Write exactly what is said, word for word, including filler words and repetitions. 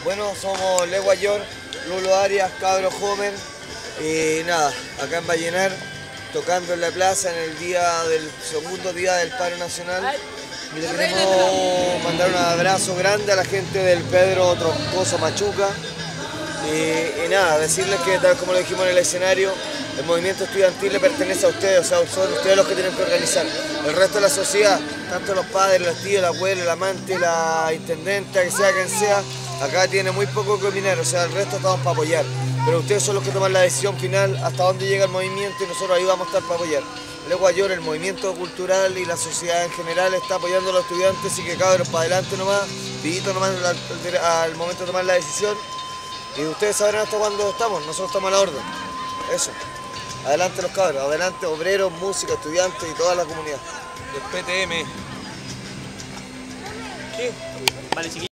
Bueno, somos Legua York, Lulo Arias, Cabro Homer y nada, acá en Vallenar, tocando en la plaza en el día del segundo día del paro nacional. Y le queremos mandar un abrazo grande a la gente del Pedro Troncoso Machuca. Y, y nada, decirles que tal como lo dijimos en el escenario, el movimiento estudiantil le pertenece a ustedes, o sea, son ustedes los que tienen que organizar. El resto de la sociedad, tanto los padres, los tíos, la abuela, el amante, la intendenta, que sea quien sea, acá tiene muy poco que opinar, o sea, el resto estamos para apoyar. Pero ustedes son los que toman la decisión final hasta dónde llega el movimiento y nosotros ahí vamos a estar para apoyar. Legua York, el movimiento cultural y la sociedad en general está apoyando a los estudiantes, así que cabros, para adelante nomás, pidito nomás al, al momento de tomar la decisión. Y ustedes sabrán hasta cuándo estamos, nosotros estamos a la orden. Eso. Adelante los cabros, adelante obreros, músicos, estudiantes y toda la comunidad. El P T M. ¿Qué? Vale, chiquillos.